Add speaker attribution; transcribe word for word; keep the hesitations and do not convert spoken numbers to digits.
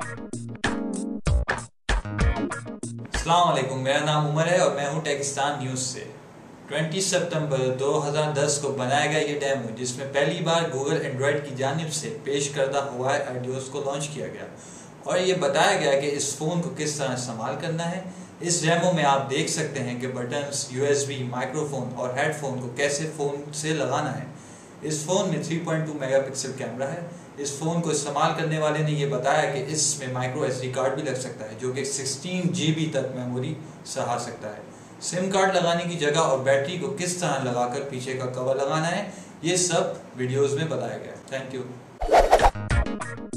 Speaker 1: अस्सलाम वालेकुम, मेरा नाम उमर है और मैं हूं टेकिस्तान न्यूज़ से। बीस सितंबर दो हज़ार दस को बनाया गया ये डेमो, जिसमें पहली बार गूगल एंड्रॉयड की जानिब से पेश करदा हुआ आइडियोज़ को लॉन्च किया गया और ये बताया गया कि इस फ़ोन को किस तरह इस्तेमाल करना है। इस डेमो में आप देख सकते हैं कि बटन्स, यूएसबी, माइक्रोफोन और हेडफोन को कैसे फ़ोन से लगाना है। इस फ़ोन में three point two megapixel camera है। इस फ़ोन को इस्तेमाल करने वाले ने यह बताया कि इसमें माइक्रो एसडी कार्ड भी लग सकता है, जो कि सोलह जीबी तक मेमोरी सहा सकता है। सिम कार्ड लगाने की जगह और बैटरी को किस तरह लगाकर पीछे का कवर लगाना है, ये सब वीडियोस में बताया गया है। Thank you.